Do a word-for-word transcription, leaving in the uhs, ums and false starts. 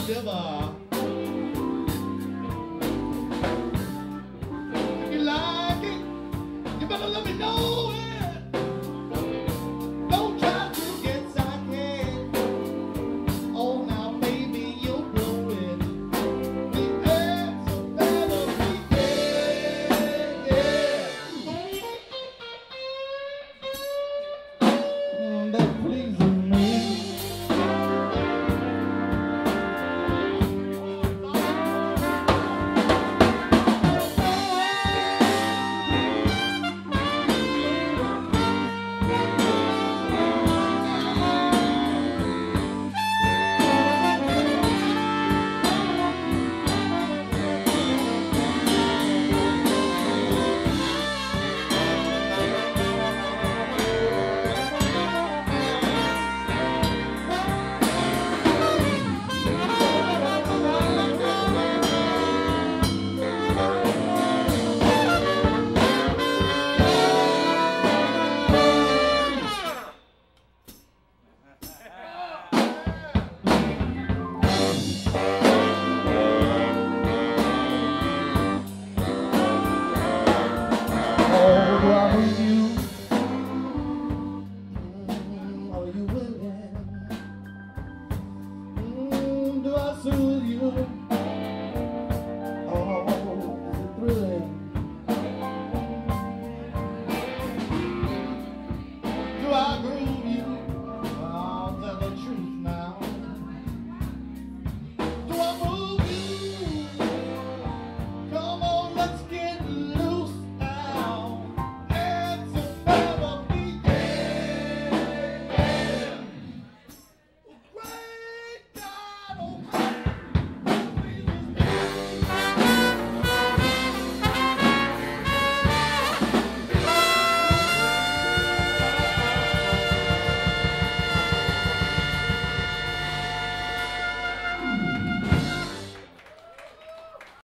deliver. If you like it, you better let me know it. Don't try to get psychic. Oh, now, baby, you'll blow it. The answer better be yeah, yeah. That pleases me. Oh, are you? Mm, are you willing?